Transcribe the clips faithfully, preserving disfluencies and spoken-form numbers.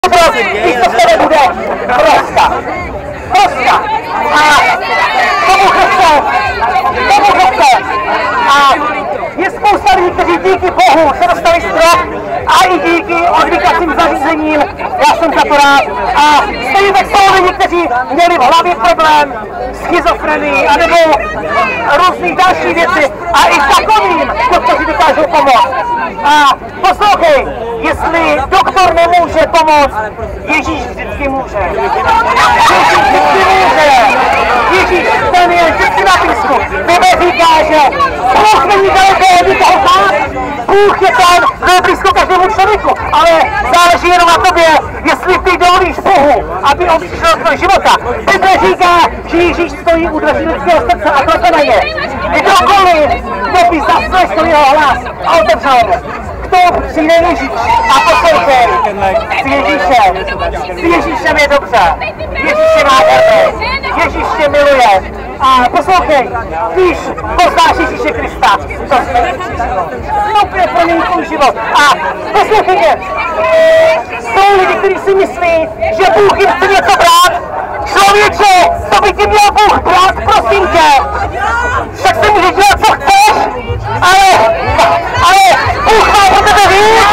Když to se nebude Roska. Roska. A tomu chce, tomu chce. A je spousta lidí, kteří díky Bohu se dostali strop a i díky odvykacím zařízením. Já jsem za to rád. A stejně tak jsou lidi, kteří měli v hlavě problém, schizofrenii, anebo různých další věci. A i takovým doktoři dokážou pomoct. A poslouchej, jestli doktor nemůže pomoct, Ježíš vždycky může. Ježíš vždycky může. Ježíš, ten je vždycky na písku. Bible říká, že Bůh není daleko od nikoho z nás. Bůh je tam, kdo je blízko každému člověku. Ale záleží jenom na tobě, jestli ty dovolíš Bohu, aby on přišel do tvého života. Bible říká, že Ježíš stojí u dveří lidského srdce a klepe na ně. Kdokoliv, kdo by zaslechl jeho hlas a otevřel mu. To přijde Ježíš a poslouchej, s Ježíšem, s Ježíšem je dobře, Ježíš je nádherný, Ježíš tě miluje a poslouchej, když poznáš Ježíše Krista, to úplně promění tvůj život a poslouchej mě, jsou lidi, kteří si myslí, že Bůh jim chce něco brát, člověče, to by ti měl Bůh brát, prosím tě, však si můžeš dělat, co chceš, ale, ale Bůh má po tebe víc.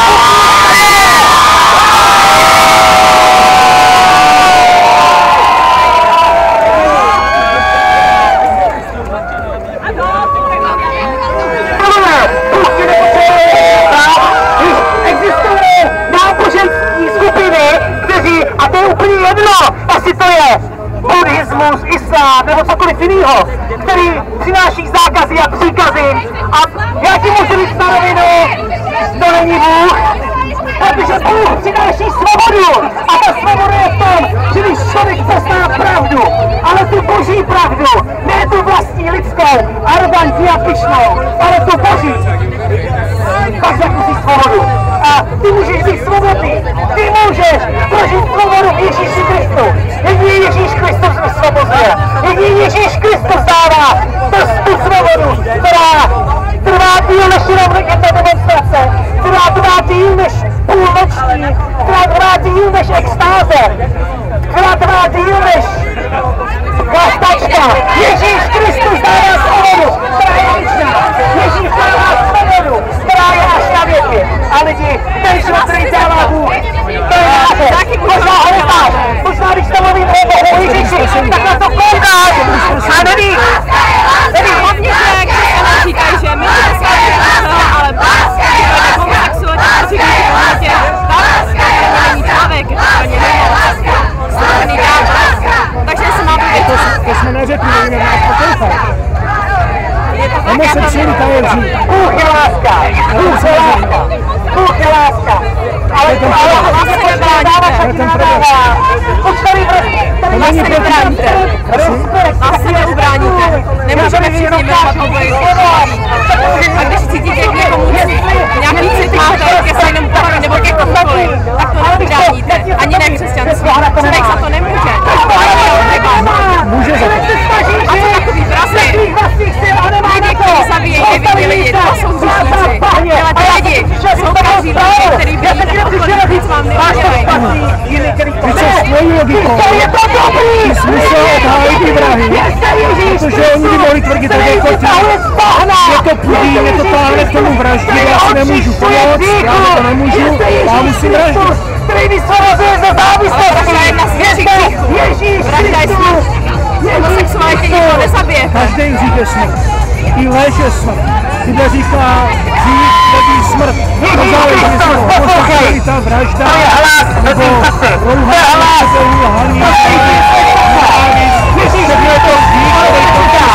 Bůh ti nepotřebuje brát, když existují náboženské skupiny, kteří, a to je úplně jedno, asi to je buddhismus, islám nebo cokoliv jiného, který přináší zákazy a příkazy. A já ti můžu říct na rovinu, to není Bůh, protože Bůh přináší svobodu. A ta svoboda je v tom, že když člověk pozná pravdu, ale tu boží pravdu, ne tu vlastní lidskou, arrogantní a pyšnou, ale tu boží, pak zakusí svobodu. A ty můžeš být svobodný, ty můžeš prožít svobodu v Ježíši Kristu. Jediný Ježíš Kristus vysvobozuje. Jediný Ježíš Kristus dává tu svobodu, která trvá díl než jenom jedna demonstrace, která trvá díl než půlnoční, která trvá díl než extáze, která trvá díl než vlastačka. Ježíš Kristus dává svobodu, která je věčná. Ježíš dává svobodu, která je až na věky. A lidi, ten život, který dává Bůh, to je nádher. Možná ho neznáš, možná když to mluvím o Bohu Ježíši, tak na to koukáš. A neví, neví. Hlavně, že křesťané říkají, že my jsme svatí Krista, ale Bůh je homosexuální a říkají, že on je tak, není člověk, ani není stvorný dáv. Takže se má být. To jsme neřekli, že jinak nás poslouchat. Homosexualita je dřív. Bůh je láska, Bůh je láska, Bůh je láska. Ale to vlastně nedává, už tady Vás se nebráníte. Vás se neubráníte. Nemůžeme všichni milovat obojí. A když cítíte k někomu nějaký cit máte ke stejnému pohlaví nebo ke komukoliv, tak to neubráníte. Ani ne křesťanství. Člověk za to nemůže. Může za to. A co takový vrazy? Lidi, kteří zabíjejí nevinní lidi, to jsou hříšníci. Ale ty lidi jsou kazí lidi, kteří vidíte okolí, nic vám neudělají. Ty co s tvojí logikou? Ty smysl obhájit ty vrahy, protože oni by mohli tvrdit tak jako ty. Je to pudí, je to táhne k tomu vraždě, já si nemůžu pomoct, já to nemůžu, já musím vraždit. Který vysvobozuje ze závislosti. Ježíš, vražda je smrt. Homosexuálně nikdo nezabije. Každý hřích je smrt. I lež je smrt. Bible říká, hřích není smrt. To záleží, jestli homosexualita, vražda, nebo rouhání, nebo lhaní, Ježíš, je to hřích, který to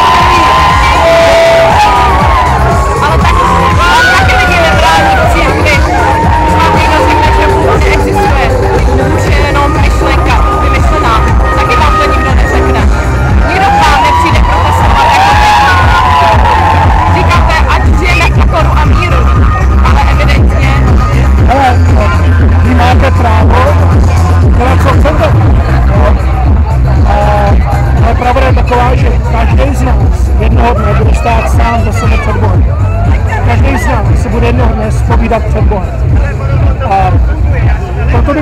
ale taky lidi nebrání v církvi. Když vám někdo řekne, že Bůh neexistuje, už je jenom myšlenka, vymyšlená, taky vám to nikdo neřekne. Nikdo k vám nepřijde protestovat jako vy. Říkáte, ať žijeme v pokoru a míru, ale evidentně... Hele, vy máte právo dělat, co chcete. Ale pravda je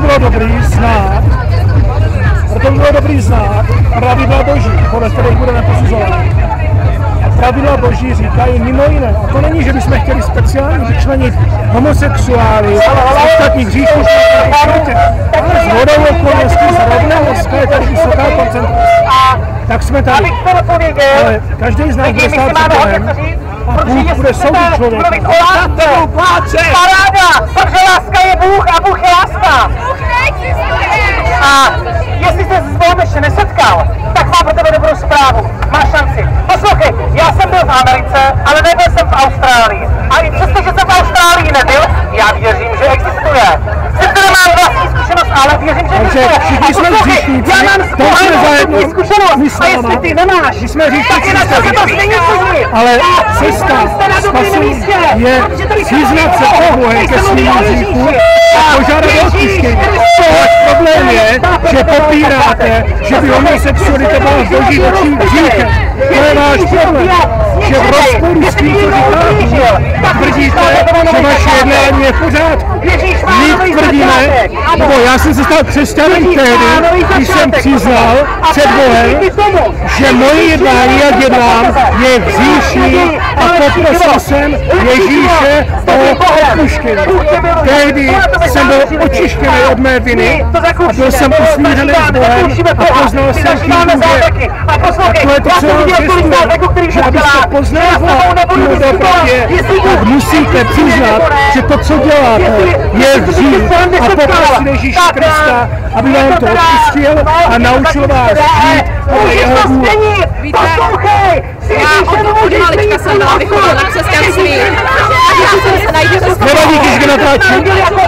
bylo dobrý znát, proto by bylo dobrý znát pravidla Boží, podle kterých budeme posuzovat. A pravidla Boží říkají mimo jiné. A to není, že bychom chtěli speciálně vyčlenit homosexuály z ostatních hříchů, ale s hodou okolností, zrovna dneska je tady vysoká koncentrace. Tak jsme tady. Ale každý z nás bude stát před Bohem a Bůh bude soudit člověka. Paráda, protože láska je Bůh a Bůh je láska. A jestli jsi se s Bohem ještě nesetkal, tak mám pro tebe dobrou zprávu. Máš šanci. Poslouchej, já jsem byl v Americe, ale nebyl jsem v Austrálii. A i přesto, že jsem v Austrálii nebyl, já věřím, že existuje. Sice nemám vlastní zkušenost, ale věřím, že existuje. Všichni jsme hříšníci, já mám zajedno zkušenost. A jestli ty nemáš, tak je na sebe to stejně služí. Ale cesta spasení je přiznat se Bohu ke svým hříchům a požádat o odpuštění. Problém je, že popíráte, že by homosexualita byla v božích očích hříchem. To je váš problém, že v rozporu s tím, co říkáte, tvrdíte, že vaše jednání je v pořádku. My tvrdíme, nebo já jsem se stal křesťanem tehdy, když jsem přiznal před Bohem, že moje jednání, jak jednám, je hříšný a poprosil jsem Ježíše o odpuštění. Tehdy jsem byl očištěný od mé viny a byl jsem usmířený s Bohem a poznal jsem tím Bůže. A to je to, co vám zvěstuje, že abyste poznali Boha pravdě, tak musíte přiznat, že to, co děláte, je hřích a poprosit Ježíše Krista, aby vám to odpustil a naučil vás žít podle jeho vůle. Já od malička jsem byla vychována na křesťanství. Nevadí, když kdo natáčí.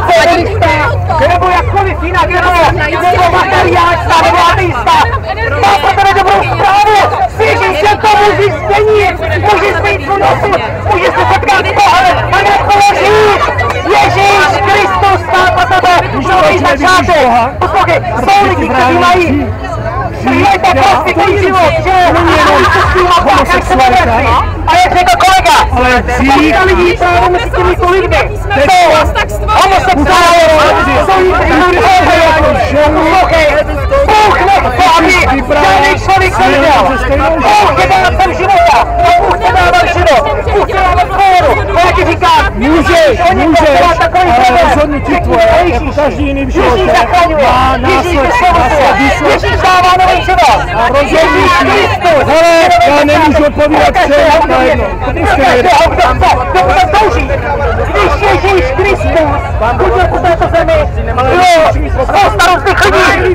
Nebo jakkoliv jinak, nebo materiálista, nebo ateista. Má pro tebe dobrou zprávu. S Ježíšem to můžeš změnit. Můžeš mít svůj osud. Můžeš se setkat s Bohem a nepoložit. Ježíš Kristus má pro tebe nový začátek. Poslouchej, jsou lidi, kteří mají Přijďte prostě tvůj život, že homosexualita. A jak řekl kolega, ale spousta lidí právě mezi těmito lidmi jsou homosexuálové, jsou jí poslouchej, Bůh nechce, aby žádný člověk neviděl. Bůh je dárcem života a Bůh tě dává život. Bůh tě dává svobodu. A jak ti říkám, můžeš, můžeš, ale rozhodnutí tvoje, jako každý jiný v životě, má následky, následky. Ježíš dává nový život. A rozhodnutí, hele, já nemůžu odpovídat všem najednou. Kdo bude touží? Když Ježíš Kristus chodil po této zemi, bylo spousta různých lidí,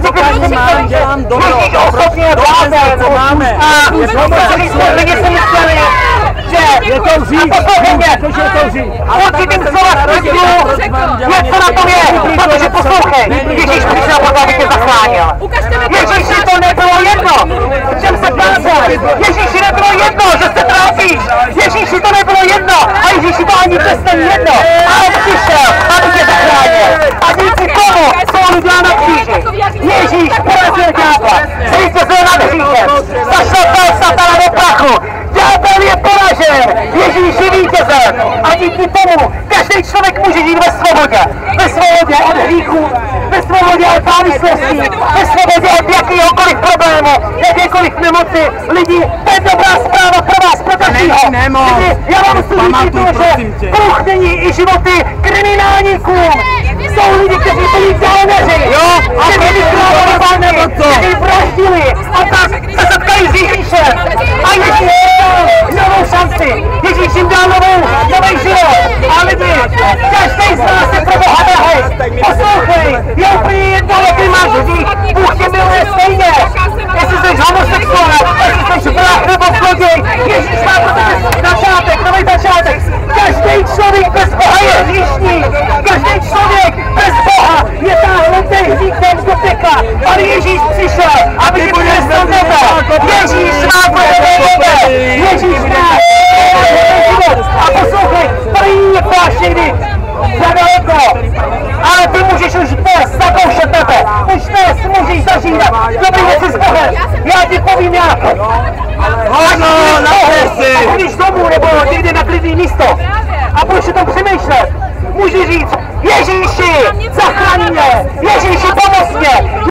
Ježíš osobně je blázen a lidi si mysleli, že je to hřích, protože je to hřích. určitým slova smyslu něco na tom je, protože poslouchej, Ježíš přišel proto, aby tě zachránil. Ježíši to nebylo jedno, v čem se plácel. Ježíši nebylo jedno, že se trápíš. Ježíši to nebylo jedno a Ježíši to ani dnes není jedno. Ale přišel, aby tě zachránil. A díky tomu jsou lidé na kříži. Ježíš porazil ďábla, zvítězil nad hříchem, zašlapal satana do prachu. Ďábel je poražen, Ježíš je vítězem a díky tomu každý člověk může žít ve svobodě. Ve svobodě od hříchu, ve svobodě od závislosti, ve svobodě od jakýhokoliv problému, jakékoliv nemoci. Lidi, to je dobrá zpráva pro vás, pro každýho. Lidi, já vám musím říct to, že Bůh není i životy kriminálníkům. Jsou lidi, kteří byli záleneři, kteří vykrávali, kteří vraždili a tak se setkají s Ježíšem. A Ježíš jim dal novou šanci, Ježíš jim dal novou, nový život. A lidi, každý z nás je pro Boha drahý. Poslouchej, je úplně jedno, jaký máš hřích, Bůh tě miluje stejně. Jestli jsi homosexuál, jestli jsi vrah nebo zloděj, Ježíš má pro tebe začátek, nový začátek. Každý člověk bez Boha je hříšník. Každý člověk bez Boha je táhnutý hříchem do pekla. Ale Ježíš přišel, aby ti přinesl nebe. Ježíš má pro tebe. Ježíš má život. A poslouchej, to není něco až někdy zadaleko. Ale ty můžeš už dnes zakoušet nebe. Už dnes můžeš zažívat dobrý věci s Bohem. Já ti povím jak. Ano, na si. Když domů nebo někde na klidný místo a budeš o tom přemýšlet, můžu říct, Ježíši, zachraň mě, Ježíši,